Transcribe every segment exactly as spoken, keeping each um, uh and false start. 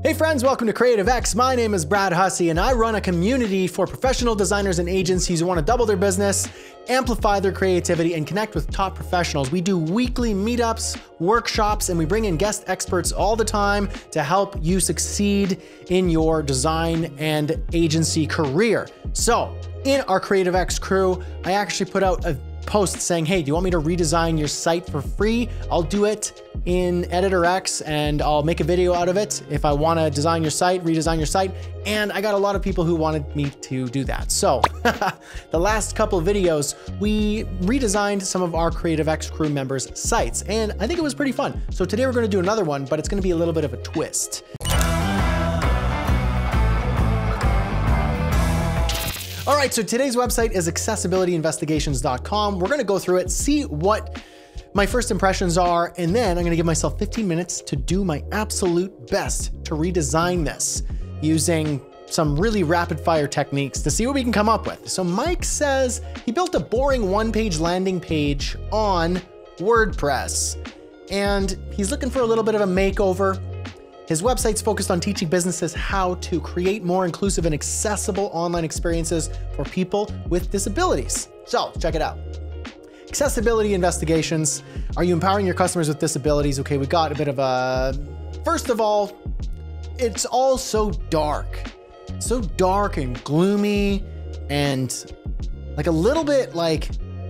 Hey friends, welcome to creativex. My name is Brad Hussey and I run a community for professional designers and agencies who want to double their business, amplify their creativity, and connect with top professionals. We do weekly meetups, workshops, and we bring in guest experts all the time to help you succeed in your design and agency career. So in our creativex crew, I actually put out a post saying, hey, do you want me to redesign your site for free? I'll do it in Editor X and I'll make a video out of it if I want to design your site, redesign your site. And I got a lot of people who wanted me to do that. So the last couple of videos, we redesigned some of our creativex crew members' sites, and I think it was pretty fun. So today we're going to do another one, but it's going to be a little bit of a twist. All right, so today's website is accessibility investigations dot com. We're gonna go through it, see what my first impressions are, and then I'm gonna give myself fifteen minutes to do my absolute best to redesign this using some really rapid fire techniques to see what we can come up with. So Mike says he built a boring one-page landing page on WordPress, and he's looking for a little bit of a makeover. His website's focused on teaching businesses how to create more inclusive and accessible online experiences for people with disabilities. So check it out. Accessibility investigations. Are you empowering your customers with disabilities? Okay, we got a bit of a, first of all, it's all so dark, so dark and gloomy and like a little bit like,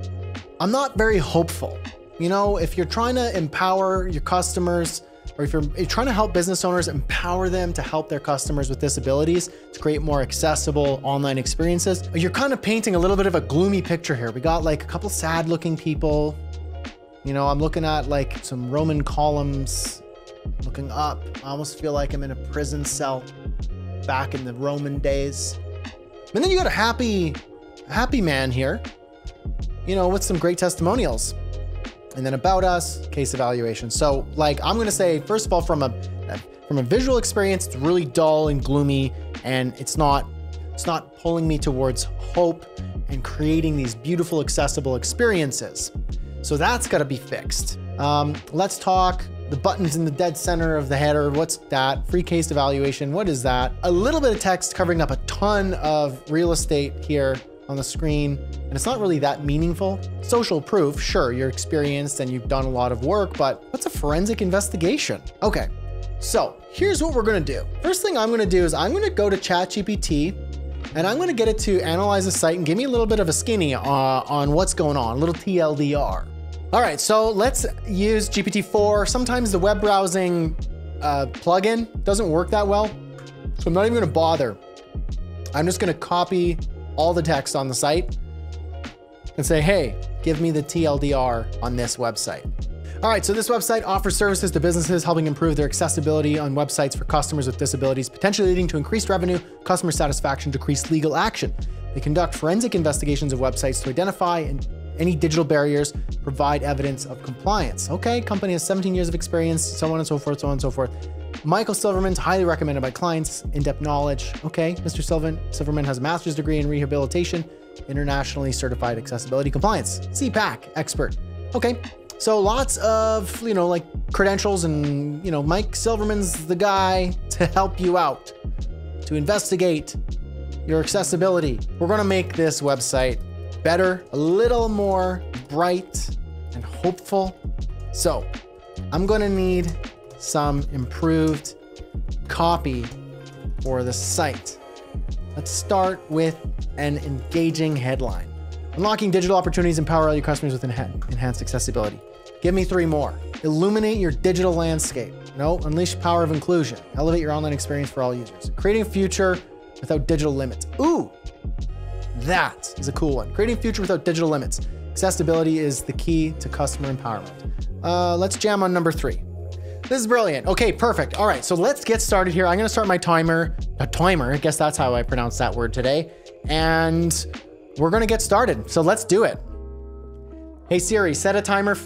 I'm not very hopeful. You know, if you're trying to empower your customers, or if you're trying to help business owners, empower them to help their customers with disabilities to create more accessible online experiences, you're kind of painting a little bit of a gloomy picture here. We got like a couple sad looking people. You know, I'm looking at like some Roman columns looking up. I almost feel like I'm in a prison cell back in the Roman days. And then you got a happy, happy man here, you know, with some great testimonials. And then about us, case evaluation. So like, I'm gonna say, first of all, from a from a visual experience, it's really dull and gloomy, and it's not, it's not pulling me towards hope and creating these beautiful, accessible experiences. So that's gotta be fixed. Um, let's talk the buttons in the dead center of the header. What's that? Free case evaluation, what is that? A little bit of text covering up a ton of real estate here on the screen, and it's not really that meaningful. Social proof, sure, you're experienced and you've done a lot of work, but what's a forensic investigation? Okay, so here's what we're gonna do. First thing I'm gonna do is I'm gonna go to ChatGPT and I'm gonna get it to analyze the site and give me a little bit of a skinny uh, on what's going on, a little T L D R. All right, so let's use G P T four. Sometimes the web browsing uh, plugin doesn't work that well, so I'm not even gonna bother. I'm just gonna copy all the text on the site and say, hey, give me the T L D R on this website. All right, so this website offers services to businesses helping improve their accessibility on websites for customers with disabilities, potentially leading to increased revenue, customer satisfaction, decreased legal action. They conduct forensic investigations of websites to identify any digital barriers, provide evidence of compliance. Okay, company has seventeen years of experience, so on and so forth, so on and so forth. Michael Silverman's highly recommended by clients, in-depth knowledge. Okay, Mister Silverman, Silverman has a master's degree in rehabilitation, internationally certified accessibility compliance, C PAC expert. Okay, so lots of, you know, like credentials, and, you know, Mike Silverman's the guy to help you out, to investigate your accessibility. We're gonna make this website better, a little more bright and hopeful. So I'm gonna need some improved copy for the site. Let's start with an engaging headline. Unlocking digital opportunities, empower all your customers with enha- enhanced accessibility. Give me three more. Illuminate your digital landscape. No, unleash power of inclusion. Elevate your online experience for all users. Creating a future without digital limits. Ooh, that is a cool one. Creating a future without digital limits. Accessibility is the key to customer empowerment. Uh, let's jam on number three. This is brilliant. Okay, perfect. All right, so let's get started here. I'm gonna start my timer, a timer, I guess that's how I pronounce that word today. And we're gonna get started, so let's do it. Hey Siri, set a timer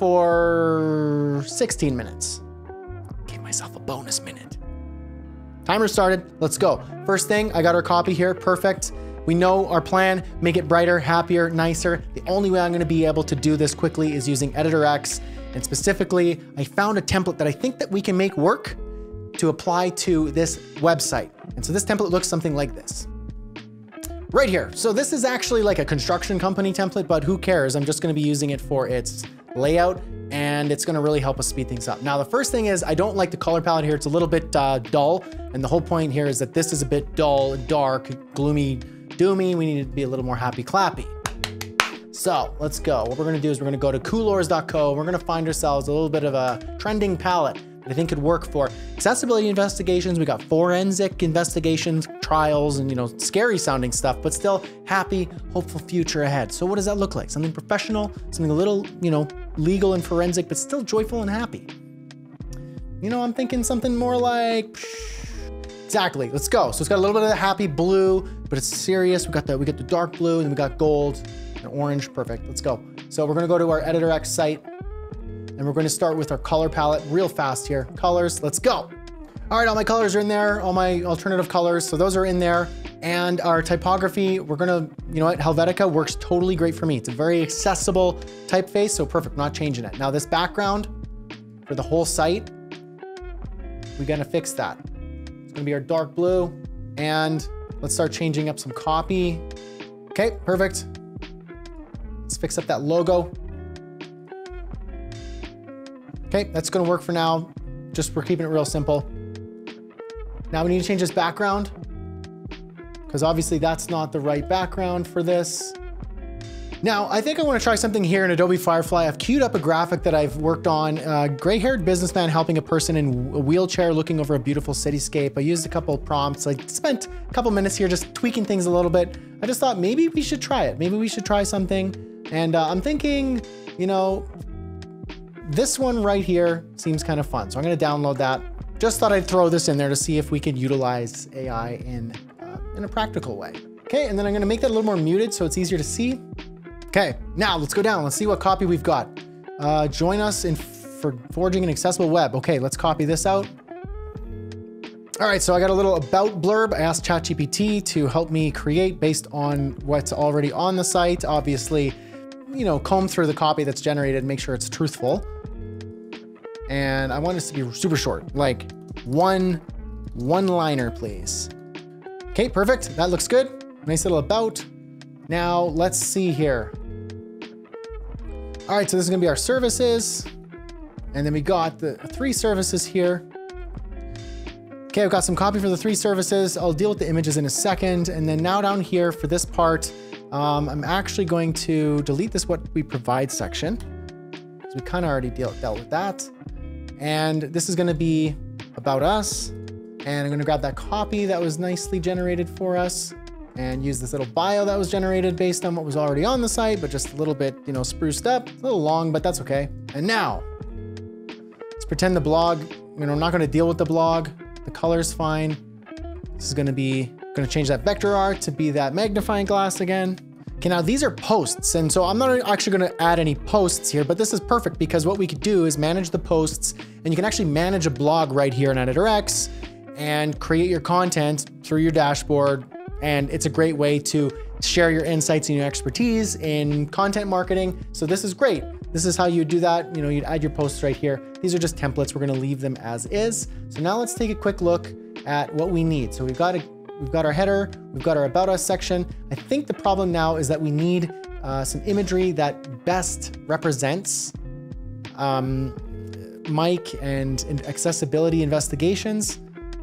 for sixteen minutes. Give myself a bonus minute. Timer started, let's go. First thing, I got our copy here, perfect. We know our plan, make it brighter, happier, nicer. The only way I'm gonna be able to do this quickly is using Editor X. And specifically, I found a template that I think that we can make work to apply to this website. And so this template looks something like this. Right here. So this is actually like a construction company template, but who cares? I'm just gonna be using it for its layout, and it's gonna really help us speed things up. Now, the first thing is I don't like the color palette here. It's a little bit uh, dull. And the whole point here is that this is a bit dull, dark, gloomy, doomy. We need to be a little more happy clappy. So let's go. What we're gonna do is we're gonna go to coolors dot co. We're gonna find ourselves a little bit of a trending palette that I think could work for accessibility investigations. We got forensic investigations, trials, and you know, scary sounding stuff, but still happy, hopeful future ahead. So what does that look like? Something professional, something a little, you know, legal and forensic, but still joyful and happy. You know, I'm thinking something more like, exactly, let's go. So it's got a little bit of the happy blue, but it's serious. We got the, we got the dark blue, and we got gold and orange, perfect, let's go. So we're gonna go to our creativex site, and we're gonna start with our color palette real fast here. Colors, let's go. All right, all my colors are in there, all my alternative colors, so those are in there. And our typography, we're gonna, you know what, Helvetica works totally great for me. It's a very accessible typeface, so perfect, not changing it. Now this background for the whole site, we're gonna fix that. It's gonna be our dark blue, and let's start changing up some copy. Okay, perfect. Let's fix up that logo. Okay, that's gonna work for now. Just, we're keeping it real simple. Now we need to change this background, because obviously that's not the right background for this. Now, I think I wanna try something here in Adobe Firefly. I've queued up a graphic that I've worked on. A gray-haired businessman helping a person in a wheelchair looking over a beautiful cityscape. I used a couple of prompts. I spent a couple minutes here just tweaking things a little bit. I just thought maybe we should try it. Maybe we should try something. And uh, I'm thinking, you know, this one right here seems kind of fun. So I'm gonna download that. Just thought I'd throw this in there to see if we could utilize A I in, uh, in a practical way. Okay, and then I'm gonna make that a little more muted so it's easier to see. Okay, now let's go down. Let's see what copy we've got. Uh, join us in for forging an accessible web. Okay, let's copy this out. All right, so I got a little about blurb. I asked ChatGPT to help me create based on what's already on the site. Obviously, you know, comb through the copy that's generated, make sure it's truthful. And I want this to be super short, like one, one liner, please. Okay, perfect, that looks good. Nice little about. Now let's see here. All right, so this is gonna be our services. And then we got the three services here. Okay, I've got some copy for the three services. I'll deal with the images in a second. And then now down here for this part, um, I'm actually going to delete this what we provide section, because we kind of already deal, dealt with that. And this is gonna be about us. And I'm gonna grab that copy that was nicely generated for us and use this little bio that was generated based on what was already on the site, but just a little bit, you know, spruced up. It's a little long, but that's okay. And now, let's pretend the blog, you know, I'm not gonna deal with the blog. The color's fine. This is gonna be, gonna change that vector art to be that magnifying glass again. Okay, now these are posts, and so I'm not actually gonna add any posts here, but this is perfect because what we could do is manage the posts, and you can actually manage a blog right here in creativex and create your content through your dashboard. And it's a great way to share your insights and your expertise in content marketing. So this is great. This is how you do that. You know, you'd add your posts right here. These are just templates. We're gonna leave them as is. So now let's take a quick look at what we need. So we've got a, we've got our header, we've got our About Us section. I think the problem now is that we need uh, some imagery that best represents um, Mike and, and accessibility investigations.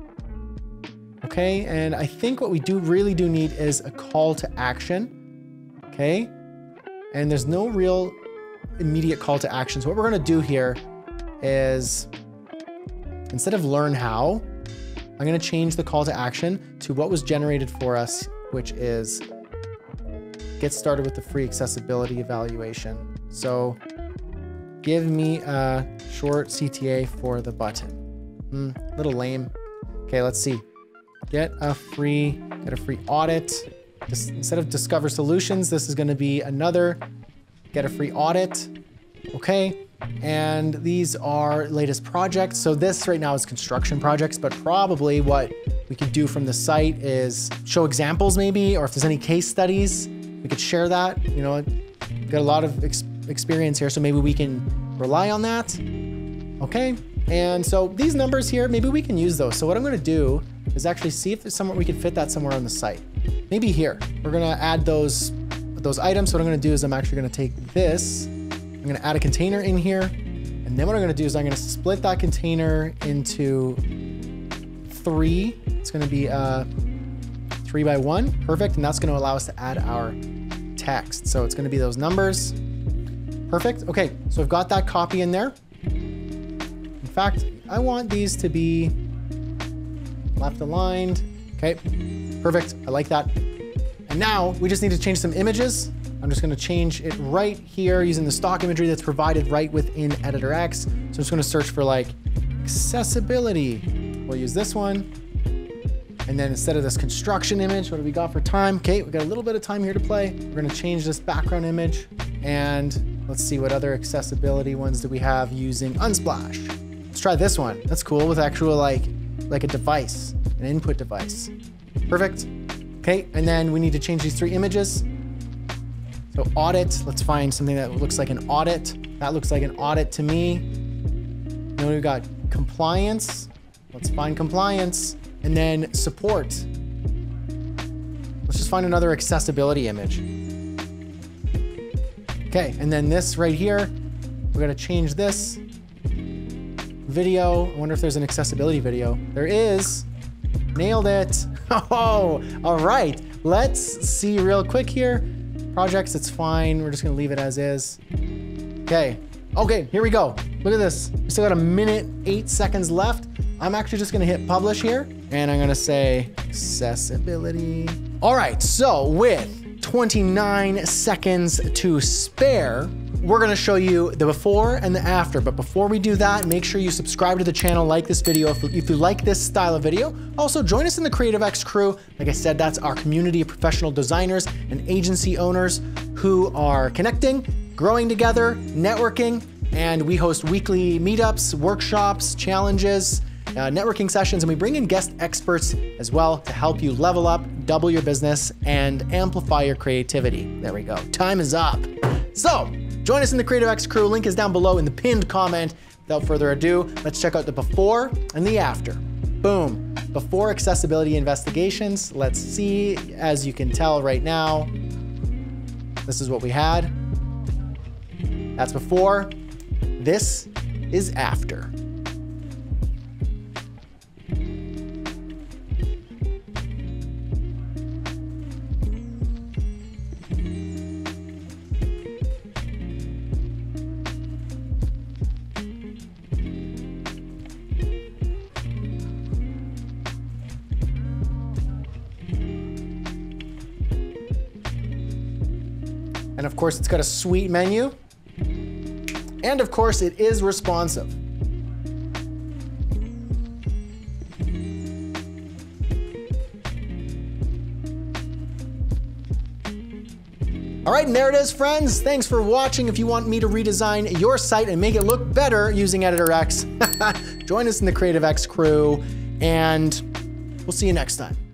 Okay, and I think what we do really do need is a call to action, okay? And there's no real immediate call to action. So what we're gonna do here is, instead of learn how, I'm gonna change the call to action to what was generated for us, which is get started with the free accessibility evaluation. So give me a short C T A for the button. Hmm, little lame. Okay, let's see. Get a free, get a free audit. This, instead of discover solutions, this is gonna be another get a free audit. Okay, and these are latest projects. So this right now is construction projects, but probably what we could do from the site is show examples maybe, or if there's any case studies, we could share that. You know, we've got a lot of ex experience here, so maybe we can rely on that. Okay, And so these numbers here, maybe we can use those. So what I'm gonna do is actually see if there's somewhere we can fit that somewhere on the site. Maybe here. We're gonna add those, those items. So what I'm gonna do is I'm actually gonna take this, I'm gonna add a container in here. And then what I'm gonna do is I'm gonna split that container into three. It's gonna be uh, three by one, perfect. And that's gonna allow us to add our text. So it's gonna be those numbers. Perfect, okay, so I've got that copy in there. In fact, I want these to be left aligned. Okay, perfect, I like that. And now we just need to change some images. I'm just gonna change it right here using the stock imagery that's provided right within Editor X. So I'm just gonna search for like accessibility. We'll use this one. And then instead of this construction image, what do we got for time? Okay, we got a little bit of time here to play. We're gonna change this background image. And let's see what other accessibility ones do we have using Unsplash. Let's try this one. That's cool with actual like, like a device, an input device. Perfect. Okay, and then we need to change these three images. So audit, let's find something that looks like an audit. That looks like an audit to me. Then we've got compliance. Let's find compliance. And then support. Let's just find another accessibility image. Okay, and then this right here, we're gonna change this. Video, I wonder if there's an accessibility video. There is, nailed it. Oh, all right, let's see real quick here. Projects, it's fine, we're just gonna leave it as is. Okay, okay, here we go. Look at this, we still got a minute, eight seconds left. I'm actually just gonna hit publish here, and I'm gonna say accessibility. All right, so with twenty-nine seconds to spare, we're gonna show you the before and the after. But before we do that, make sure you subscribe to the channel, like this video if, if you like this style of video. Also, join us in the creativex crew. Like I said, that's our community of professional designers and agency owners who are connecting, growing together, networking, and we host weekly meetups, workshops, challenges, Uh, networking sessions, and we bring in guest experts as well to help you level up, double your business, and amplify your creativity. There we go. Time is up. So join us in the creativex crew. Link is down below in the pinned comment. Without further ado, let's check out the before and the after. Boom. Before accessibility investigations. Let's see. As you can tell right now, this is what we had. That's before. This is after. And of course, it's got a sweet menu. And of course, it is responsive. All right, and there it is, friends. Thanks for watching. If you want me to redesign your site and make it look better using Editor X, join us in the creativex crew, and we'll see you next time.